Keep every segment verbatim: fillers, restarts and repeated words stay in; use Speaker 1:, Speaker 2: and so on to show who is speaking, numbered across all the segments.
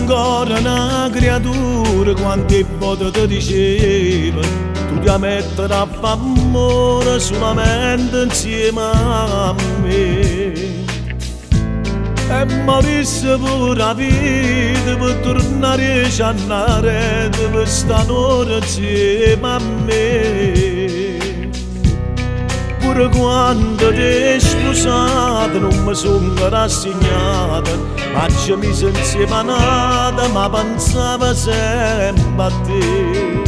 Speaker 1: ancora una creatura quante volte ti diceva tu ti mettere a fare amore solamente insieme a me e morisse pure la vita per tornare a ciannare per stare insieme a me. Pure quando ti è sposato non mi sono rassegnata, ma ci mi sono insieme a nata, ma pensavo sempre a te.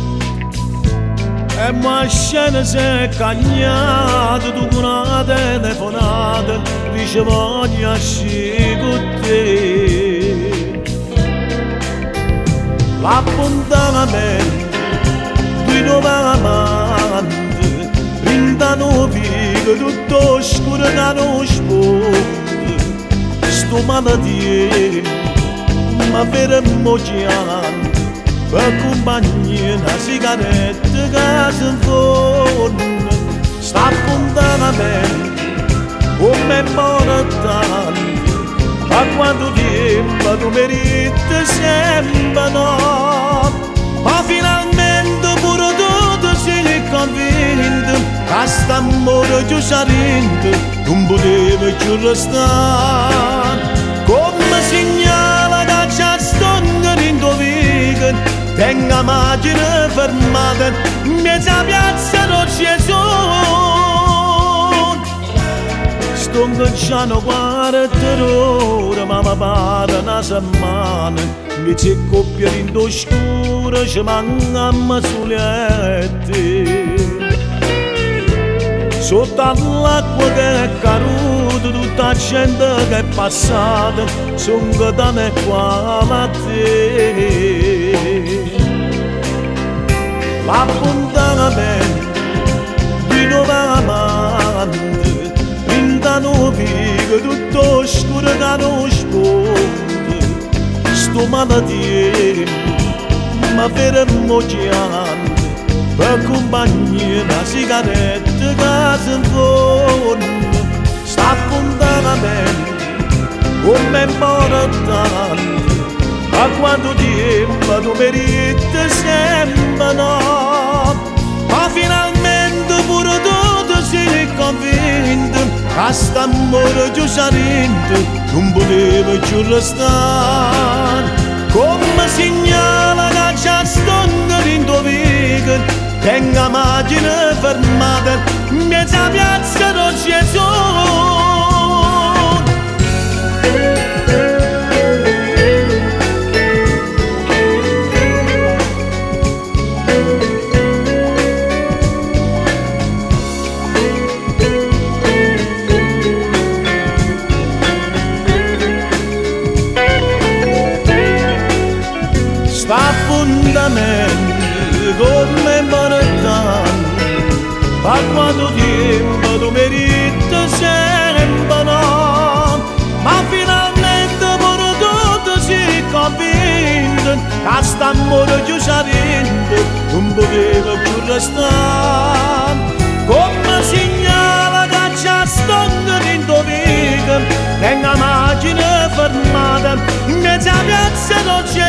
Speaker 1: E ma scena si è cagnata, tu con una telefonata, dice voglio uscire con te. L'appuntamento di nuovo amante, rindano figo tutto scuro da non sponde. Sto malattia, ma fermo chiante, per compagnia una sigaretta che si infonde. Sta appuntamento come importante, ma quanto tempo tu meriti sempre no. Ma finalmente pure tu sei convinto che st'amore giù sarente non poteva più restare. Come segnala che già sto in tuo weekend, tengo la macchina fermata in mezzo alla piazza non ci sono. Sto ingaggiando quaranta ore, ma mi pare una settimana, invece che coppia in oscura ci manca solette. Sotto all'acqua che è caduta, tutta la gente che è passata, sono cadane qua a te. L'appuntamento di nuovo amante, rindano figo tutto scuro che non sponde. Sto malattia, ma fermo chiante, per compagnia una sigaretta che si infonde. Sta appuntamento come importante, ma quanto tempo tu meriti sempre no. Ma finalmente pure tu sei convinto che st'amore giù sarente non poteva più restare. Come segnala che già sto in tuo weekend, tengo la macchina fermata in mezzo alla piazza non ci sono. Sta appuntamento come importante, ma quanto tempo tu meriti sempre no. Ma finalmente pure tu sei convinto che st'amore giù sarente non poteva più restare. Come segnala che già sto in tuo weekend, tengo la macchina fermata in mezzo alla piazza non c'è